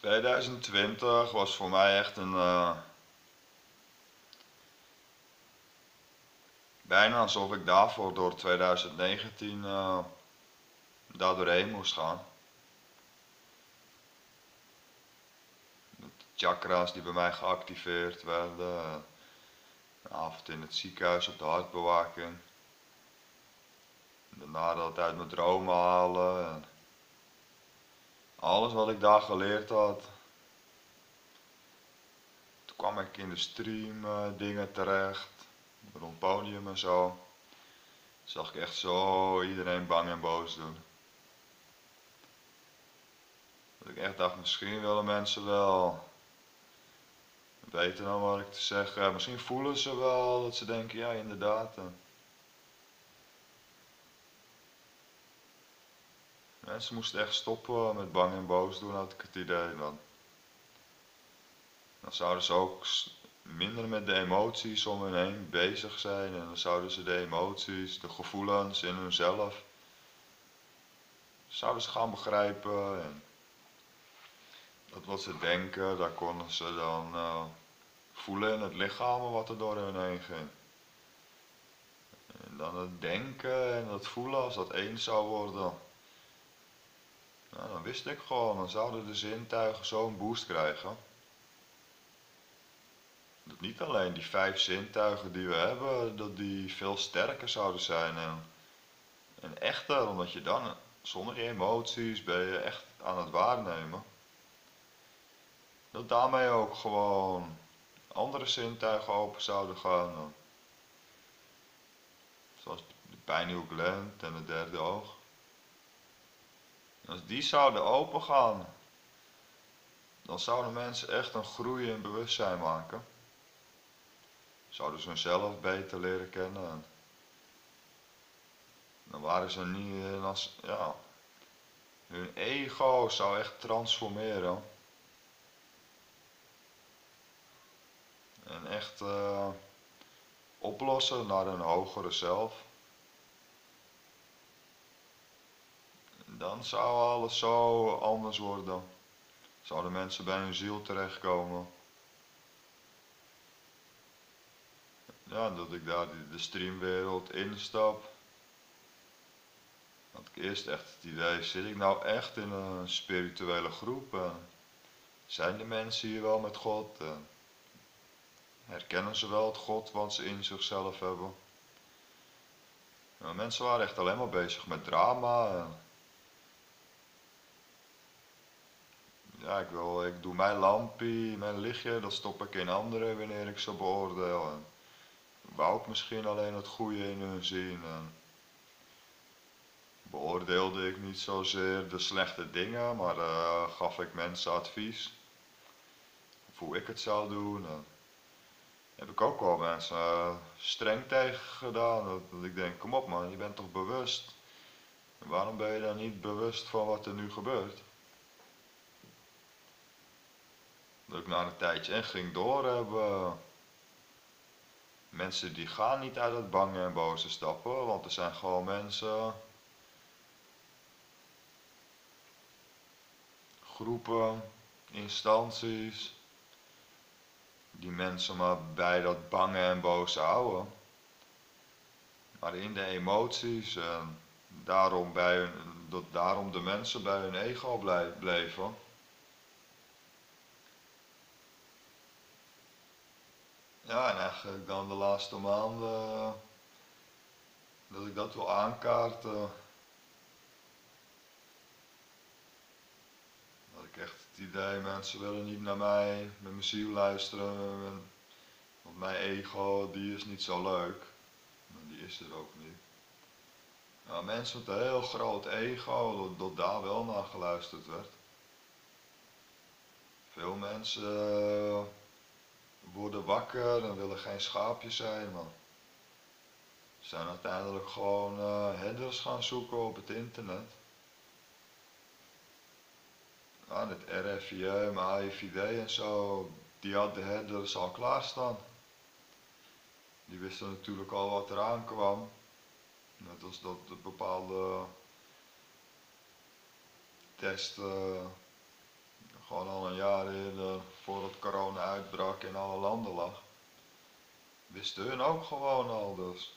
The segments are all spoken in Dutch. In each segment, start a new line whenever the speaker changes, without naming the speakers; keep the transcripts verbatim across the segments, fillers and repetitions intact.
tweeduizend twintig was voor mij echt een, uh, bijna alsof ik daarvoor door tweeduizend negentien uh, daar doorheen moest gaan. De chakra's die bij mij geactiveerd werden, een avond in het ziekenhuis op de hartbewaking. Daarna dat uit mijn dromen halen. En alles wat ik daar geleerd had. Toen kwam ik in de stream uh, dingen terecht, rond podium en zo. Zag ik echt zo iedereen bang en boos doen. Dat ik echt dacht, misschien willen mensen wel weten dan wat ik te zeggen heb. Misschien voelen ze wel dat ze denken, ja inderdaad. En mensen moesten echt stoppen met bang en boos doen, had ik het idee dan. Dan zouden ze ook minder met de emoties om hen heen bezig zijn. En dan zouden ze de emoties, de gevoelens in hunzelf, zouden ze gaan begrijpen. En dat wat ze denken, daar konden ze dan uh, voelen in het lichaam wat er door hun heen ging. En dan het denken en het voelen, als dat één zou worden, nou, dan wist ik gewoon, dan zouden de zintuigen zo'n boost krijgen. Dat niet alleen die vijf zintuigen die we hebben, dat die veel sterker zouden zijn en, en echter, omdat je dan zonder emoties ben je echt aan het waarnemen. Dat daarmee ook gewoon andere zintuigen open zouden gaan. Zoals de pineal gland en het derde oog. En als die zouden open gaan, dan zouden mensen echt een groei in bewustzijn maken. Zouden ze hunzelf beter leren kennen. Dan waren ze niet, als, ja, hun ego zou echt transformeren. En echt uh, oplossen naar een hogere zelf. En dan zou alles zo anders worden. Zouden mensen bij hun ziel terechtkomen. Ja, dat ik daar de streamwereld instap. Had ik eerst echt het idee, zit ik nou echt in een spirituele groep? En zijn de mensen hier wel met God? En herkennen ze wel het God wat ze in zichzelf hebben? Nou, mensen waren echt alleen maar bezig met drama. En ja, ik, wil, ik doe mijn lampje, mijn lichtje, dat stop ik in anderen wanneer ik ze beoordeel. En wou ik misschien alleen het goede in hun zien. En beoordeelde ik niet zozeer de slechte dingen, maar uh, gaf ik mensen advies. Of hoe ik het zou doen. En heb ik ook wel mensen uh, streng tegen gedaan. Dat, dat ik denk, kom op man, je bent toch bewust? En waarom ben je dan niet bewust van wat er nu gebeurt? Dat ik na een tijdje echt ging doorhebben. Mensen die gaan niet uit het bange en boze stappen, want er zijn gewoon mensen, groepen, instanties, die mensen maar bij dat bange en boze houden. Maar in de emoties, en daarom, bij hun, dat daarom de mensen bij hun ego bleven. Ja, en eigenlijk dan de laatste maanden, dat ik dat wil aankaarten. Dat ik echt het idee, mensen willen niet naar mij, met mijn ziel luisteren. Want mijn ego, die is niet zo leuk. Die is er ook niet. Nou, mensen met een heel groot ego, dat, dat daar wel naar geluisterd werd. Veel mensen uh, worden wakker en willen geen schaapjes zijn, maar zijn uiteindelijk gewoon uh, herders gaan zoeken op het internet. Ja, het R F I M, A I V D en zo, die hadden de herders al klaarstaan. Die wisten natuurlijk al wat eraan kwam. Net als dat de bepaalde testen Gewoon al een jaar eerder, voordat corona uitbrak in alle landen lag, wisten hun ook gewoon al dus.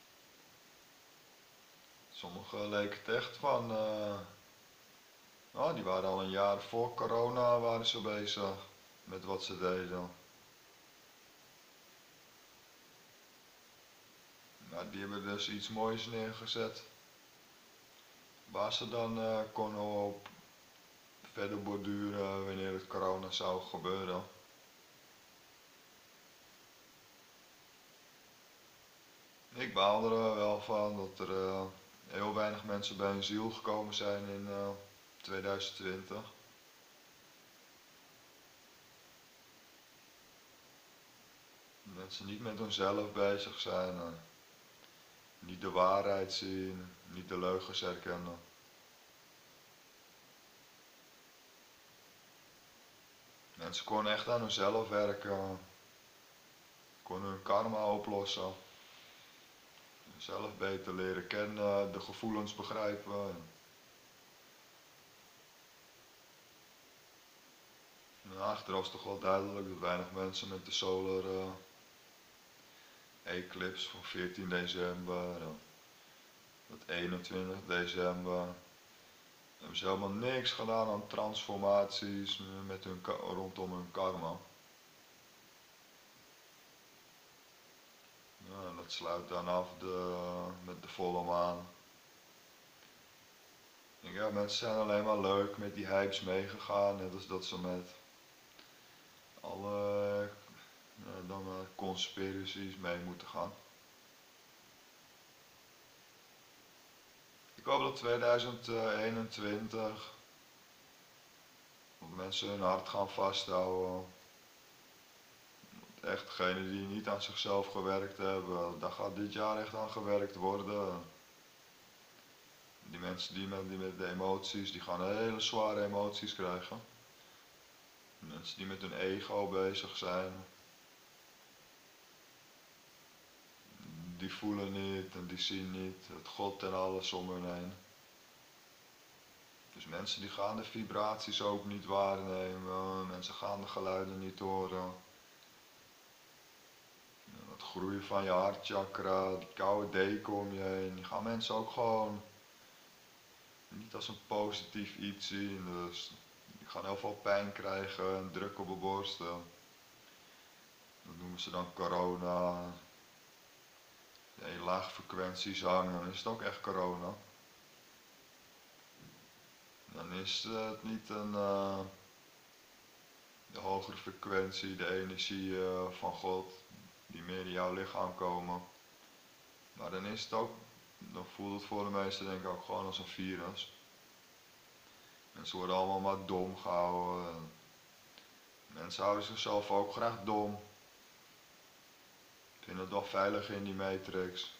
Sommigen leken het echt van, uh, nou, die waren al een jaar voor corona waren ze bezig met wat ze deden. Nou, die hebben dus iets moois neergezet, waar ze dan uh, konden op verder borduren wanneer het corona zou gebeuren. Ik baal er wel van dat er uh, heel weinig mensen bij hun ziel gekomen zijn in uh, tweeduizend twintig. Mensen niet met hunzelf bezig zijn, uh, niet de waarheid zien, niet de leugens herkennen. Mensen konden echt aan hunzelf werken, konden hun karma oplossen, zelf beter leren kennen, de gevoelens begrijpen. En achteraf is toch wel duidelijk dat weinig mensen met de solar uh, eclipse van veertien december, uh, dat eenentwintig december, hebben ze helemaal niks gedaan aan transformaties met hun, rondom hun karma. Ja, en dat sluit dan af de, met de volle maan. Ja, mensen zijn alleen maar leuk met die hypes meegegaan, net als dat ze met alle ja, dan, uh, conspiracies mee moeten gaan. Ik hoop dat tweeduizend eenentwintig dat mensen hun hart gaan vasthouden. Echt degenen die niet aan zichzelf gewerkt hebben, daar gaat dit jaar echt aan gewerkt worden. Die mensen die met, die met de emoties, die gaan hele zware emoties krijgen. Mensen die met hun ego bezig zijn, die voelen niet en die zien niet het God en alles om hun heen. Dus mensen die gaan de vibraties ook niet waarnemen, mensen gaan de geluiden niet horen. Het groeien van je hartchakra, die koude deken om je heen, die gaan mensen ook gewoon niet als een positief iets zien. Dus die gaan heel veel pijn krijgen en druk op de borst. Dat noemen ze dan corona. Heel laag frequentiezang, dan is het ook echt corona. Dan is het niet een uh, de hogere frequentie, de energie uh, van God die meer in jouw lichaam komen. Maar dan is het ook, dan voelt het voor de meesten denk ik ook gewoon als een virus. Mensen worden allemaal maar dom gehouden. Mensen houden zichzelf ook graag dom. Vinden het wel veilig in die matrix.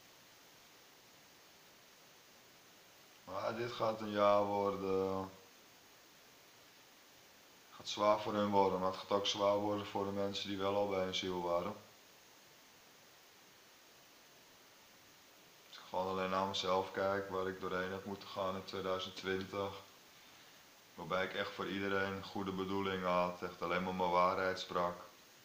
Maar dit gaat een jaar worden. Het gaat zwaar voor hun worden, maar het gaat ook zwaar worden voor de mensen die wel al bij hun ziel waren. Als ik gewoon alleen naar mezelf kijk, waar ik doorheen heb moeten gaan in tweeduizend twintig. Waarbij ik echt voor iedereen goede bedoelingen had, echt alleen maar mijn waarheid sprak.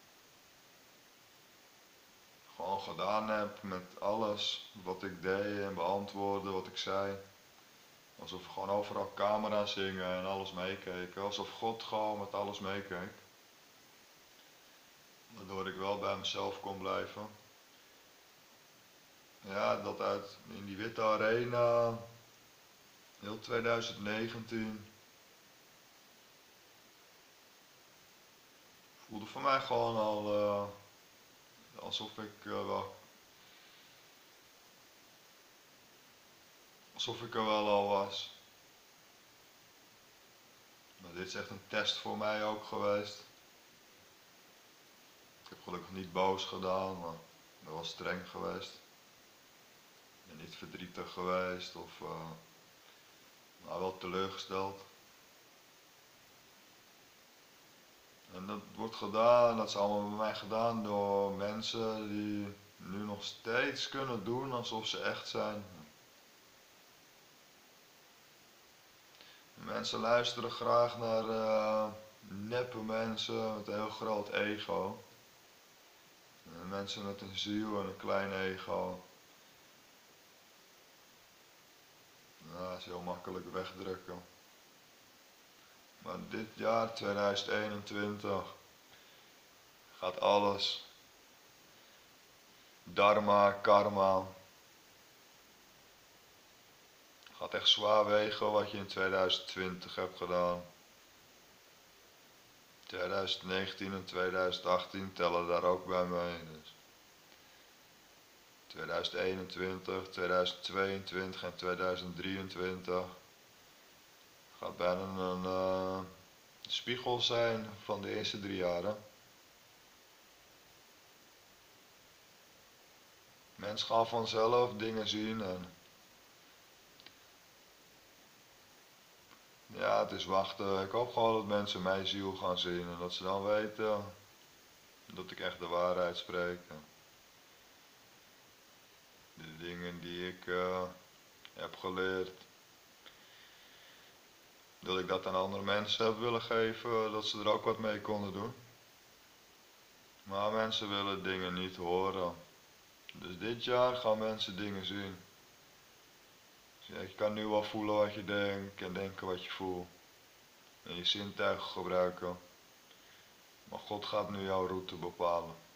Gewoon gedaan heb met alles wat ik deed en beantwoordde wat ik zei. Alsof er gewoon overal camera's hingen en alles meekeken. Alsof God gewoon met alles meekeek. Waardoor ik wel bij mezelf kon blijven. Ja, dat uit in die witte arena, heel tweeduizend negentien, voelde voor mij gewoon al uh, alsof ik uh, wel, alsof ik er wel al was. Maar dit is echt een test voor mij ook geweest. Ik heb gelukkig niet boos gedaan, maar ik ben wel streng geweest. Ik ben niet verdrietig geweest of uh, maar wel teleurgesteld. En dat wordt gedaan, dat is allemaal bij mij gedaan door mensen die nu nog steeds kunnen doen alsof ze echt zijn. Mensen luisteren graag naar uh, neppe mensen met een heel groot ego. En mensen met een ziel en een klein ego. Nou, dat is heel makkelijk wegdrukken. Maar dit jaar, tweeduizend eenentwintig, gaat alles. Dharma, karma. Gaat echt zwaar wegen wat je in tweeduizend twintig hebt gedaan. tweeduizend negentien en tweeduizend achttien tellen daar ook bij mee. Dus tweeduizend eenentwintig, tweeduizend tweeëntwintig en tweeduizend drieëntwintig gaat bijna een uh, spiegel zijn van de eerste drie jaren. Mensen gaan vanzelf dingen zien en ja, het is wachten. Ik hoop gewoon dat mensen mijn ziel gaan zien en dat ze dan weten dat ik echt de waarheid spreek. De dingen die ik uh, heb geleerd, dat ik dat aan andere mensen heb willen geven, dat ze er ook wat mee konden doen. Maar mensen willen dingen niet horen. Dus dit jaar gaan mensen dingen zien. Dus je kan nu wel voelen wat je denkt en denken wat je voelt. En je zintuigen gebruiken. Maar God gaat nu jouw route bepalen.